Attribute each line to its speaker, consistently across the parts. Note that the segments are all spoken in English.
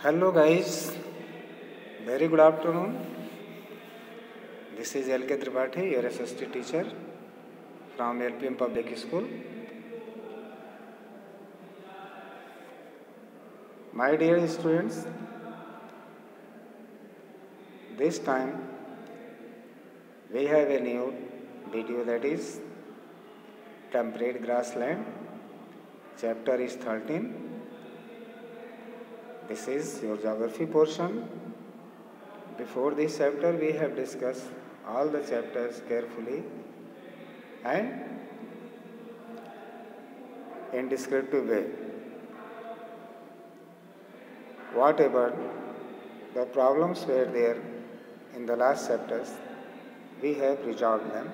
Speaker 1: Hello guys, very good afternoon. This is L.K. Tripathi, your SST teacher from LPM Public School. My dear students, this time we have a new video, that is temperate grassland. Chapter is 13. This is your geography portion. Before this chapter we have discussed all the chapters carefully and in descriptive way. Whatever the problems were there in the last chapters, we have resolved them.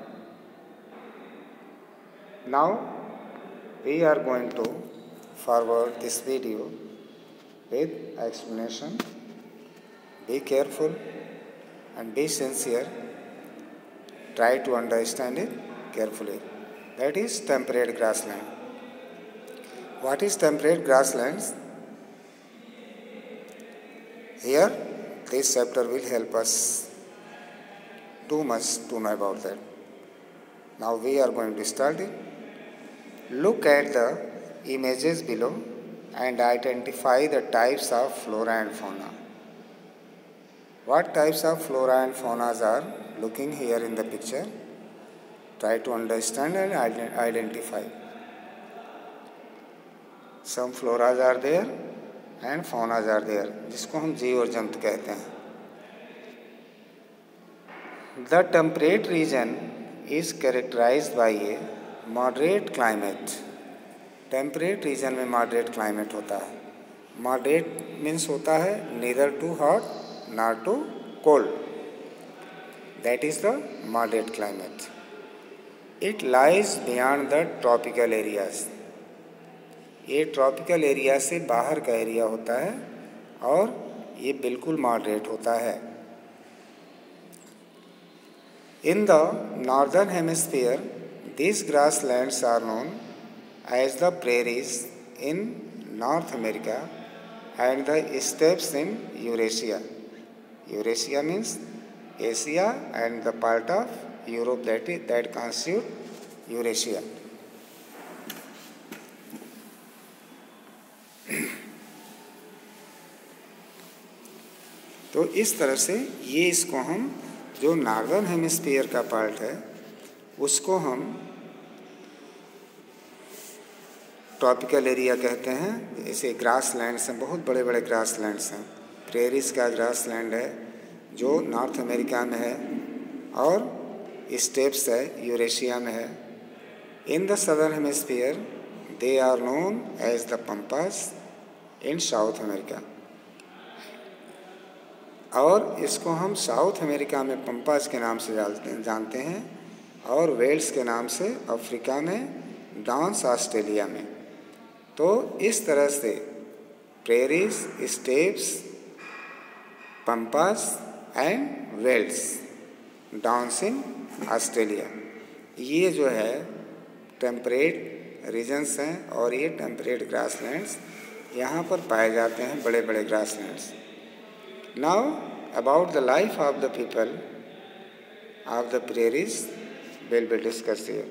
Speaker 1: Now we are going to forward this video with explanation. Be careful and be sincere. Try to understand it carefully. That is temperate grassland. What is temperate grasslands? Here, this chapter will help us too much to know about that. Now we are going to start it. Look at the images below and identify the types of flora and fauna. What types of flora and faunas are looking here in the picture? Try to understand and identify. Some floras are there and faunas are there, जिसको हम जीव और जंतु कहते हैं. The temperate region is characterized by a moderate climate. Temperate region में moderate climate होता है. मॉडरेट मीन्स होता है neither too hot not too cold. That is the moderate climate. It lies beyond the tropical areas. ये tropical area से बाहर का area होता है और ये बिल्कुल मॉडरेट होता है. In the northern hemisphere these grasslands are known as the prairies in North America and the steppes in Eurasia. Eurasia means Asia and the part of Europe that constitute Eurasia. तो इस तरह से ये इसको हम जो नॉर्दर्न हेमिस्फीयर का part है उसको हम ट्रॉपिकल एरिया कहते हैं. जैसे ग्रास लैंड्स हैं, बहुत बड़े बड़े ग्रास लैंड्स हैं. प्रेरिस का ग्रास लैंड है जो नॉर्थ अमेरिका में है और स्टेप्स है यूरेशिया में है. In the southern hemisphere they are known as the pampas in South America. और इसको हम साउथ अमेरिका में पंपास के नाम से जानते हैं और वेल्स के नाम से अफ्रीका में, डांस ऑस्ट्रेलिया में. तो इस तरह से prairies, steppes, pampas and velds, downs in Australia, ये जो है टेम्परेट रीजन्स हैं और ये टेम्परेट ग्रासलैंड्स यहाँ पर पाए जाते हैं, बड़े बड़े grasslands. Now about the life of the people of the prairies will be discussed here.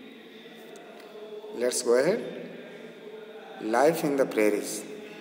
Speaker 1: Let's go ahead. Life in the prairies.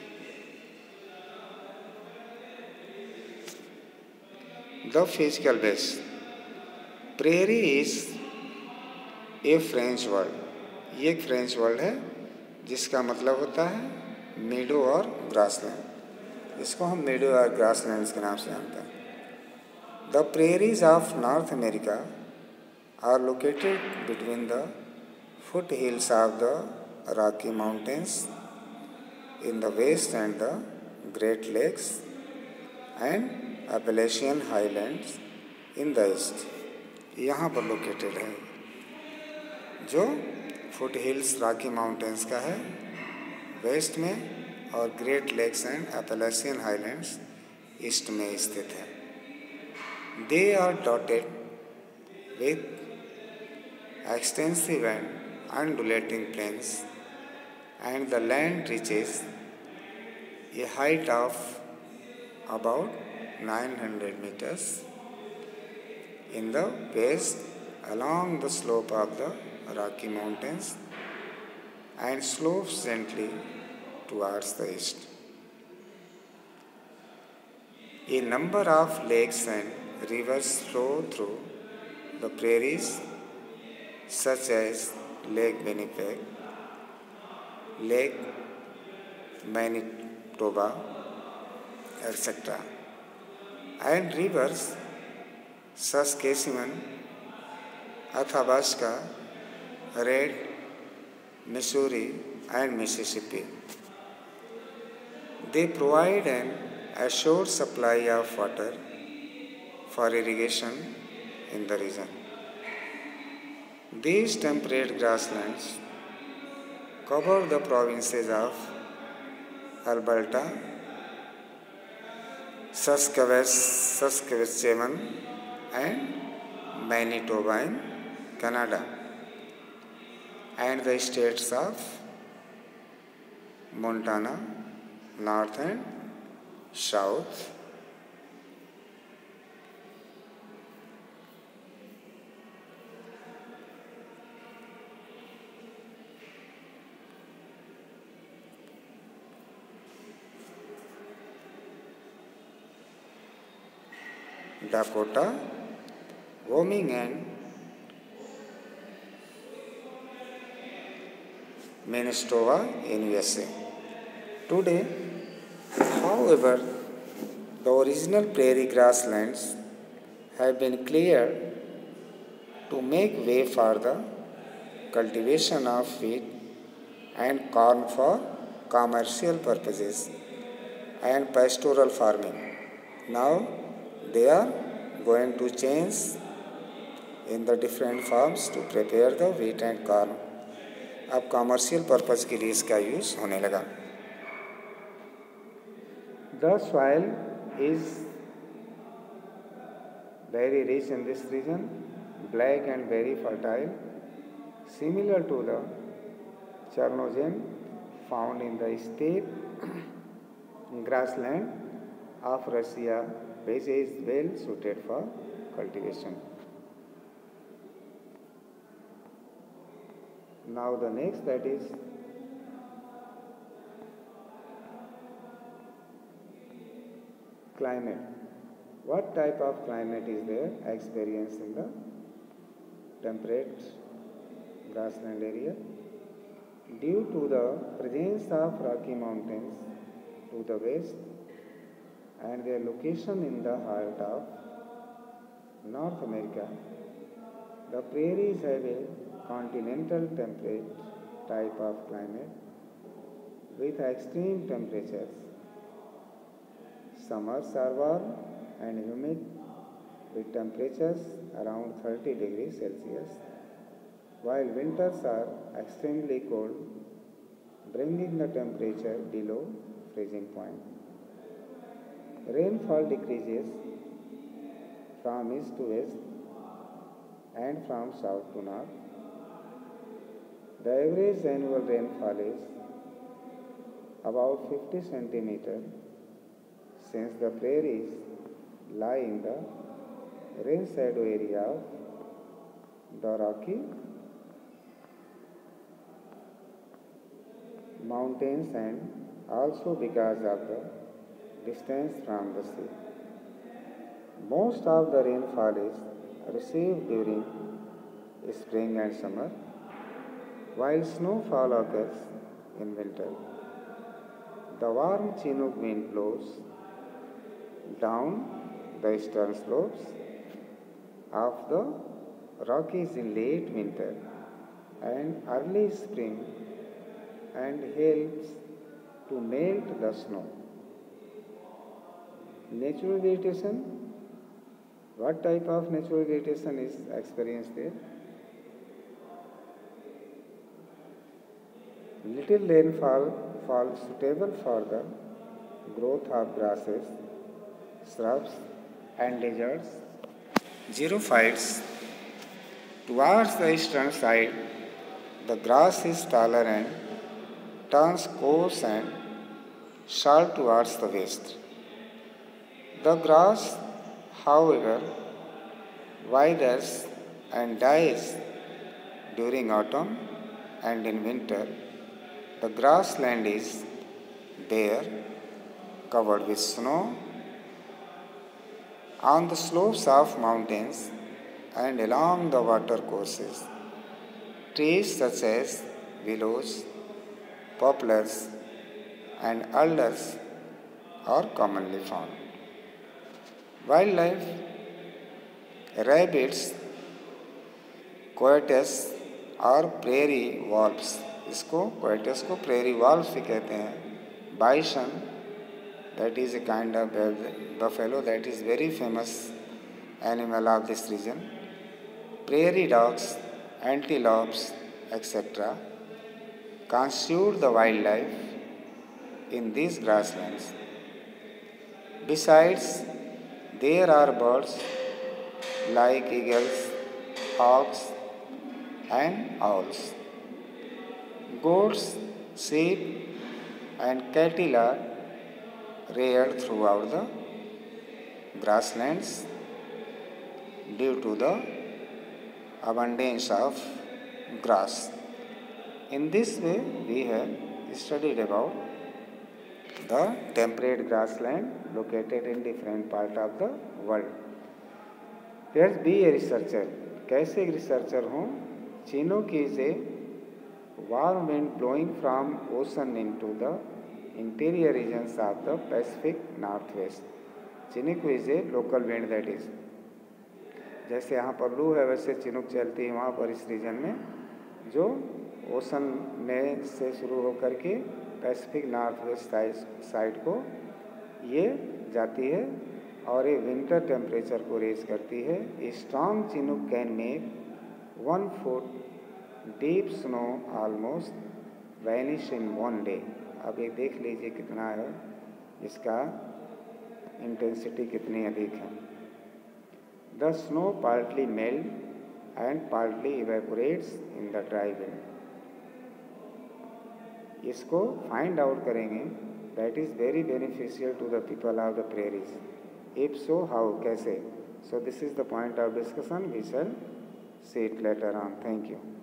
Speaker 1: The physical base. Prairie is a French word. ये एक French word है जिसका मतलब होता है मीडो और grassland. इसको हम मीडो और ग्रासलैंड्स के नाम से जानते हैं. The prairies of North America are located between the foothills of the Rocky Mountains in the west and the Great Lakes and Appalachian Highlands in the east. यहाँ पर लोकेटेड है जो फुट हिल्स रॉकी माउंटेन्स का है west में और Great Lakes and Appalachian highlands east में स्थित है. They are dotted with extensive and undulating plains and the land reaches a height of about 900 meters in the west along the slope of the Rocky Mountains and slopes gently towards the east. A number of lakes and rivers flow through the prairies, such as Lake Winnipeg, Lake Manitoba, etc., and rivers Saskatchewan, Athabasca, Red, Missouri, and Mississippi. They provide an assured supply of water for irrigation in the region. These temperate grasslands cover the provinces of Alberta, Saskatchewan, and Manitoba in Canada, and the states of Montana, North and South. Dakota, Wyoming and Minnesota in USA. Today, however, the original prairie grasslands have been cleared to make way for the cultivation of wheat and corn for commercial purposes and pastoral farming. Now, they are going to change in the different farms to prepare the wheat and corn. अब commercial purpose के लिए इसका use होने लगा. The soil is very rich in this region, black and very fertile, similar to the Chernozem found in the steppe grassland of Russia, which is well suited for cultivation. Now the next, that is climate. What type of climate is there experienced in the temperate grassland area? Due to the presence of Rocky Mountains to the west and their location in the heart of North America, the prairies have a continental temperate type of climate with extreme temperatures. Summers are warm and humid with temperatures around 30 degrees Celsius, while winters are extremely cold, bringing the temperature below freezing point. Rainfall decreases from east to west and from south to north. The average annual rainfall is about 50 centimeters, since the prairies lie in the rain shadow area of the Rocky Mountains and also because of the distance from the sea. Most of the rainfall is received during spring and summer, while snowfall occurs in winter. The warm Chinook wind blows down the eastern slopes of the Rockies in late winter and early spring and helps to melt the snow. Natural vegetation. What type of natural vegetation is experienced there? Little rainfall falls suitable for the growth of grasses, shrubs and lizards. Xerophytes. Towards the eastern side, the grass is taller and turns coarse and short towards the west. The grass, however, withers and dies during autumn, and in winter the grassland is there, covered with snow. On the slopes of mountains and along the water courses, trees such as willows, poplars, and alders are commonly found. Wildlife, rabbits, coyotes और prairie wolves, इसको coyotes को prairie wolves भी कहते हैं. Bison, that is a kind of buffalo that is very famous animal of this region. Prairie dogs, antelopes, etc. constitute the wildlife in these grasslands. Besides, there are birds like eagles, hawks, and owls. Goats, sheep, and cattle are reared throughout the grasslands due to the abundance of grass. In this way, we have studied about the temperate grassland located in different parts of the world. Let's be a researcher. कैसे एक researcher हूँ? Chinook is a warm wind blowing from ocean into the interior regions of the Pacific Northwest. Chinook is a local wind that is. जैसे यहाँ पर लू है वैसे Chinook चलती है वहाँ पर इस रीजन में, जो ओशन में से शुरू होकर के पैसिफिक नॉर्थ वेस्ट साइड को ये जाती है और ये विंटर टेम्परेचर को रेज करती है. Strong chinook can make 1 foot deep snow almost vanish in 1 day. अब ये देख लीजिए कितना है, इसका इंटेंसिटी कितनी अधिक है. The snow partly melts and partly evaporates in the dry wind. इसको फाइंड आउट करेंगे. That is very beneficial to the people of the prairies. If so, how? कैसे? So this is the point of discussion. We shall see it later on. Thank you.